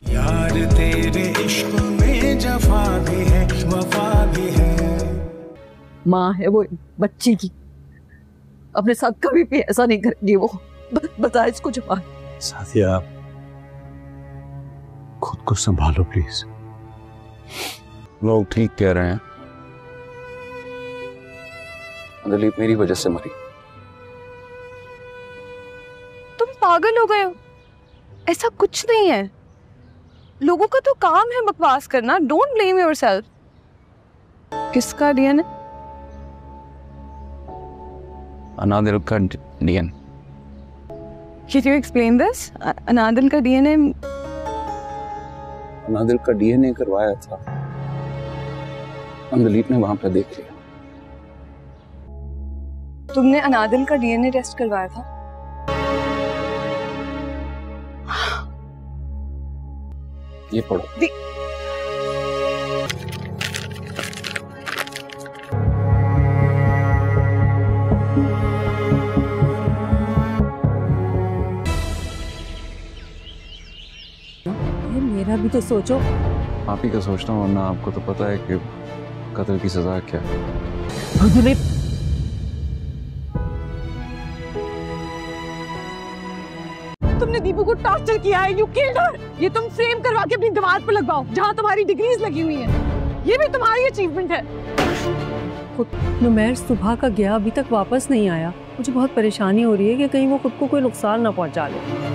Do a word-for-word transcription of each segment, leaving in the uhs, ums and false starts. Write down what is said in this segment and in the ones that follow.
यार तेरे इश्क में जफा भी है वफा भी है। माँ है वो बच्ची की, अपने साथ कभी भी ऐसा नहीं करेगी वो। बता इसको जवाब। सादिया खुद को संभालो प्लीज। लोग ठीक कह रहे हैं, दिलीप मेरी वजह से मरी। तुम पागल हो गए हो? ऐसा कुछ नहीं है, लोगों का तो काम है बकवास करना। Don't blame yourself. किसका डीएनए? अनादिल का DNA. Can you explain this? Anadil का डीएनए? अनादिल का डीएनए करवाया था, दिलीप ने वहां पर देख लिया। तुमने अनादिल का डीएनए टेस्ट करवाया था? ये पढ़ो। मेरा भी तो सोचो। आप ही का सोचता हूँ, वरना आपको तो पता है कि कत्ल की सजा क्या है। दिलीप तुमने दीपू को टॉर्चर किया है। You killed her. ये तुम फ्रेम करवा के अपनी दीवार पर लगवाओ जहाँ तुम्हारी डिग्रीज लगी हुई हैं। ये भी तुम्हारी अचीवमेंट है। नुमैर सुबह का गया, अभी तक वापस नहीं आया। मुझे बहुत परेशानी हो रही है कि कहीं वो खुद को कोई नुकसान ना पहुंचा ले।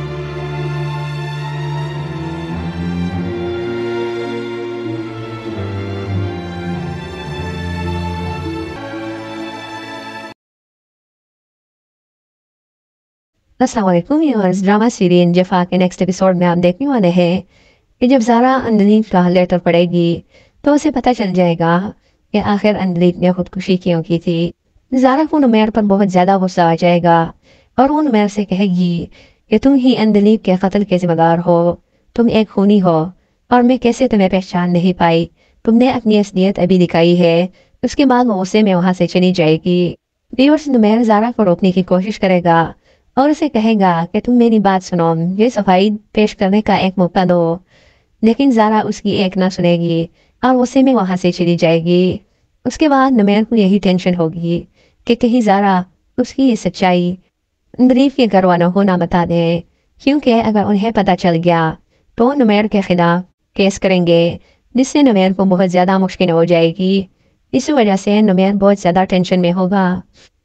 अस्सलाम वालेकुम व्यूअर्स। ड्रामा सीरियल जफा के नेक्स्ट एपिसोड में आप देखने वाले हैं कि जब ज़ारा अंदलीप का लेटर पढ़ेगी तो उसे पता चल जाएगा कि आखिर अंदलीप ने खुदकुशी क्यों की थी। ज़ारा को नुमैर पर बहुत ज़्यादा गुस्सा आ जाएगा और वो नुमैर से कहेगी कि तुम ही अंदलीप के कत्ल के जिम्मेदार हो, तुम एक खूनी हो और मैं कैसे तुम्हें पहचान नहीं पाई, तुमने अपनी असलियत अभी दिखाई है। उसके बाद वो गुस्से में वहाँ से चली जाएगी। व्यूअर्स, नुमैर ज़ारा को रोकने की कोशिश करेगा और उसे कहेगा कि तुम मेरी बात सुनो, ये सफाई पेश करने का एक मौका दो। लेकिन ज़ारा उसकी एक ना सुनेगी और गुस्से में वहाँ से चली जाएगी। उसके बाद नुमैर को यही टेंशन होगी कि कहीं ज़ारा उसकी ये सच्चाई दिलीप के घर वालों को ना बता दे, क्योंकि अगर उन्हें पता चल गया तो नुमैर के खिलाफ केस करेंगे, जिससे नुमैर को बहुत ज़्यादा मुश्किल हो जाएगी। इस वजह से नुमैर बहुत ज़्यादा टेंशन में होगा।